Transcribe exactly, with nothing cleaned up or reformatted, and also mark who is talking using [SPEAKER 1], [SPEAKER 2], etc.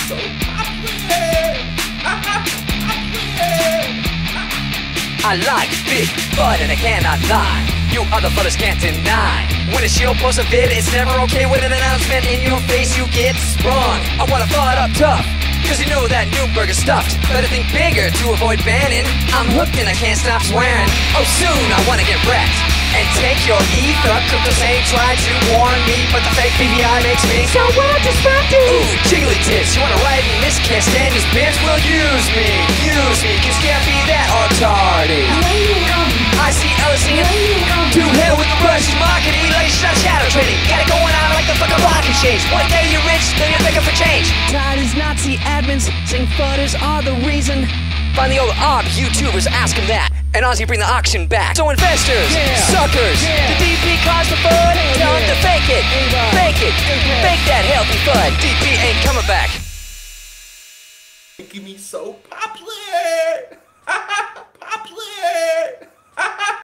[SPEAKER 1] so popular.
[SPEAKER 2] I like big butt and I cannot lie. You other fellas can't deny. When a shield posts a vid, it's never okay with an announcement in your face, you get sprung. I wanna thought up tough, cause you know that Newburg is stuffed. Better think bigger to avoid banning. I'm hooked and I can't stop swearing. Oh, soon I wanna get wrecked and take your ether. Cryptos ain't tried to warn me, but the fake B V I makes me so well distracted. Ooh, jiggly tits, you wanna ride in this can't stand this bitch? Well, use me, use me, cause you can't be that retarded. I see Ella singing, to hell with the Russian marketing. Like shot shadow trading, got it going on like the fucking block exchange. One day you're rich, then you're begging for change. Tired as Nazi admins saying fudders are the reason. Find the old ob YouTubers, ask them that, and Ozzy bring the auction back. So investors, yeah, suckers, yeah, the D P caused the FUD. Tell them to fake it, fake it, fake that healthy FUD. D P ain't coming back.
[SPEAKER 1] Making me so popular.